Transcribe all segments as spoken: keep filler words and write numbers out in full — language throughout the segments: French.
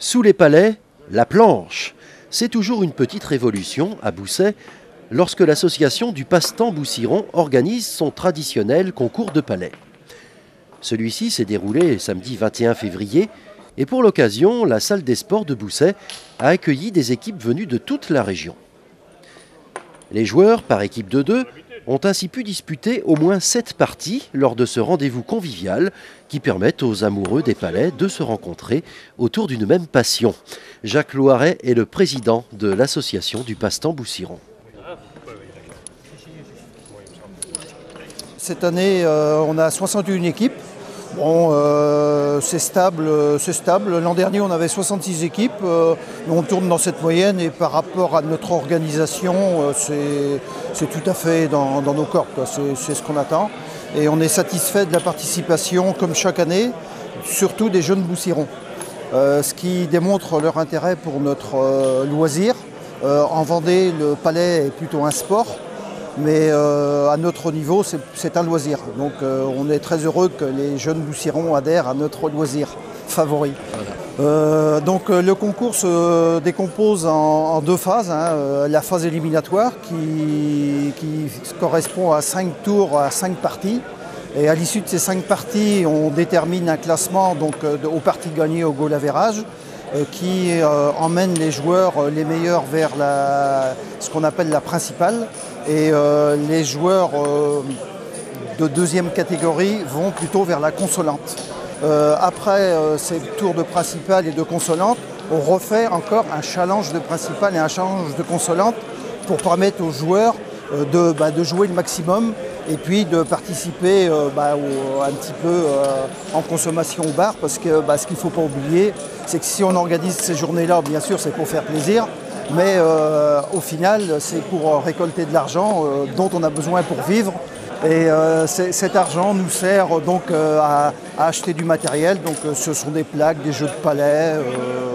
Sous les palets, la planche. C'est toujours une petite révolution à Bousset lorsque l'association du passe-temps Boussiron organise son traditionnel concours de palets. Celui-ci s'est déroulé samedi vingt et un février et pour l'occasion, la salle des sports de Bousset a accueilli des équipes venues de toute la région. Les joueurs, par équipe de deux, ont ainsi pu disputer au moins sept parties lors de ce rendez-vous convivial qui permettent aux amoureux des palets de se rencontrer autour d'une même passion. Jacques Loiret est le président de l'association du passe-temps Boussiron. Cette année, euh, on a soixante et une équipes. Bon, euh, c'est stable, c'est stable. L'an dernier, on avait soixante-six équipes. Euh, on tourne dans cette moyenne et par rapport à notre organisation, euh, c'est tout à fait dans, dans nos cordes. C'est ce qu'on attend. Et on est satisfait de la participation, comme chaque année, surtout des jeunes Boussirons. Euh, ce qui démontre leur intérêt pour notre euh, loisir. Euh, en Vendée, le palais est plutôt un sport. Mais euh, à notre niveau, c'est un loisir. Donc euh, on est très heureux que les jeunes Boussirons adhèrent à notre loisir favori. Voilà. Euh, donc euh, le concours se décompose en, en deux phases. Hein. Euh, la phase éliminatoire qui, qui correspond à cinq tours, à cinq parties. Et à l'issue de ces cinq parties, on détermine un classement donc, euh, aux parties gagnées au goal average. Euh, qui euh, emmène les joueurs euh, les meilleurs vers la, ce qu'on appelle la principale. Et euh, les joueurs euh, de deuxième catégorie vont plutôt vers la consolante. Euh, après euh, ces tours de principale et de consolante, on refait encore un challenge de principale et un challenge de consolante pour permettre aux joueurs euh, de, bah, de jouer le maximum et puis de participer euh, bah, au, un petit peu euh, en consommation au bar, parce que bah, ce qu'il ne faut pas oublier, c'est que si on organise ces journées-là, bien sûr c'est pour faire plaisir, mais euh, au final c'est pour récolter de l'argent euh, dont on a besoin pour vivre. Et euh, cet argent nous sert donc euh, à, à acheter du matériel, donc euh, ce sont des plaques, des jeux de palais, euh,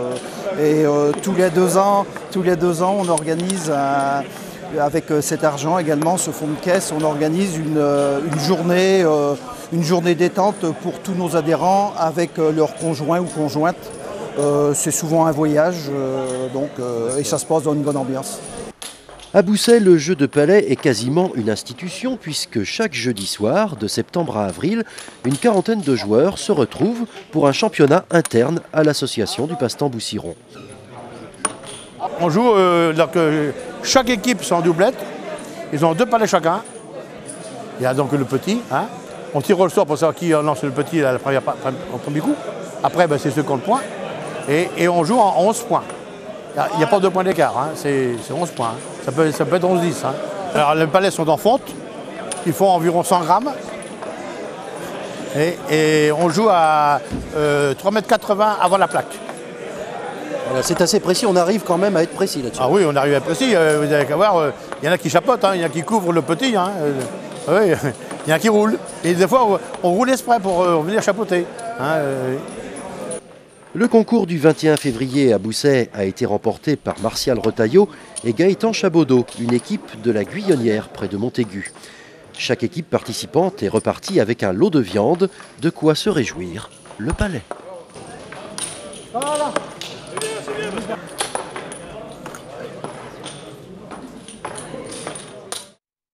et euh, tous les deux ans, tous les deux ans on organise un, avec cet argent également, ce fonds de caisse, on organise une, une, journée, euh, une journée détente pour tous nos adhérents avec leurs conjoints ou conjointes. Euh, C'est souvent un voyage euh, donc, euh, et ça se passe dans une bonne ambiance. À Bousset, le jeu de palais est quasiment une institution puisque chaque jeudi soir, de septembre à avril, une quarantaine de joueurs se retrouvent pour un championnat interne à l'association du passe-temps Boussiron. On joue, euh, donc, euh, chaque équipe sont en doublette, ils ont deux palets chacun. Il y a donc le petit, hein. On tire au sort pour savoir qui lance le petit la première, au premier coup. Après, ben, c'est ceux qui ont le point. Et, et on joue en onze points. Il n'y a, a pas de points d'écart, hein. C'est onze points. Hein. Ça, peut, ça peut être onze dix. Hein. Alors les palets sont en fonte, ils font environ cent grammes. Et, et on joue à euh, trois mètres quatre-vingts avant la plaque. C'est assez précis, on arrive quand même à être précis là-dessus. Ah oui, on arrive à être précis, euh, vous avez qu'à voir, il euh, y en a qui chapotent, il hein, y en a qui couvrent le petit, hein, euh, oui, il y en a qui roulent. Et des fois, on, on roule exprès pour euh, venir chapeauter. Hein, euh. Le concours du vingt et un février à Bousset a été remporté par Martial Retailleau et Gaëtan Chabaudot, une équipe de la Guyonnière près de Montaigu. Chaque équipe participante est repartie avec un lot de viande, de quoi se réjouir le palais. Voilà. C'est bien, c'est bien.